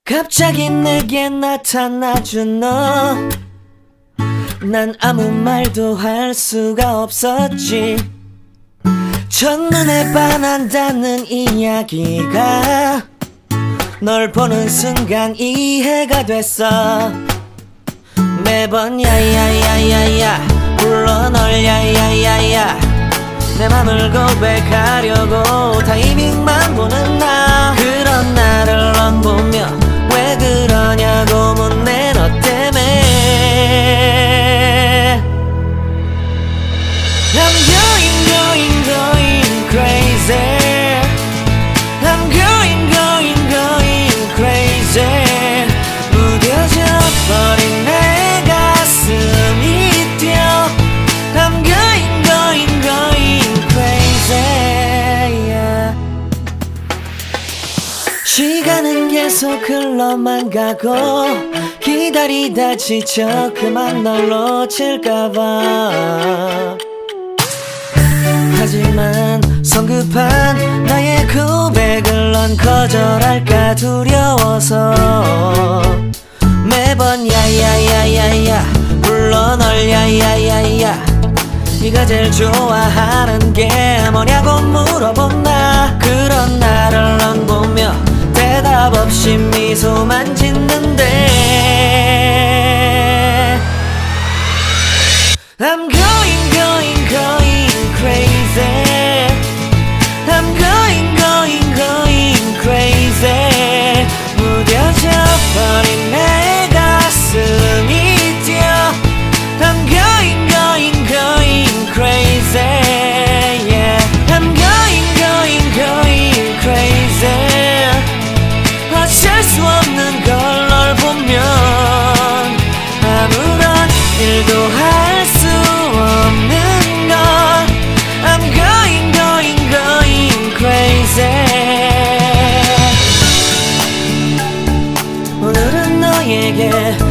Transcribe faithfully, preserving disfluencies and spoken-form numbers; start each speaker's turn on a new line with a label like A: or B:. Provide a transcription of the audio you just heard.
A: 갑자기 내게 나타나준 너, 난 아무 말도 할 수가 없었지. 첫눈에 반한다는 이야기가 널 보는 순간 이해가 됐어. 매번 야야야야야 불러 널 야야야야, 내 맘을 고백하려고 타이밍만 보는 나. 그런 나를 넌 보며 왜 그러냐고 묻네. 너 때문에 I'm going going going crazy. I'm going going going crazy. 무뎌져 버린 내 가슴이 뛰어. I'm going going going crazy, yeah. 시간은 계속 흘러만 가고 기다리다 지쳐 그만 널 놓칠까봐. 하지만 성급한 나의 고백을 넌 거절할까 두려워서 매번 야야야야야 불러 널 야야야야. 네가 제일 좋아하는 게 뭐냐고 물어본 나. 그런 나를 넌 보며 대답 없이 미소만 짓는데 I'm going going going crazy. I'm going going going crazy. 무뎌져 버린 내 가슴이 뛰어. I'm going going going crazy, yeah. I'm going going going crazy. 어쩔 수 없는 걸 널 보면 아무런 일도 할 수 없는 걸. I'm going going going crazy. 오늘은 너에게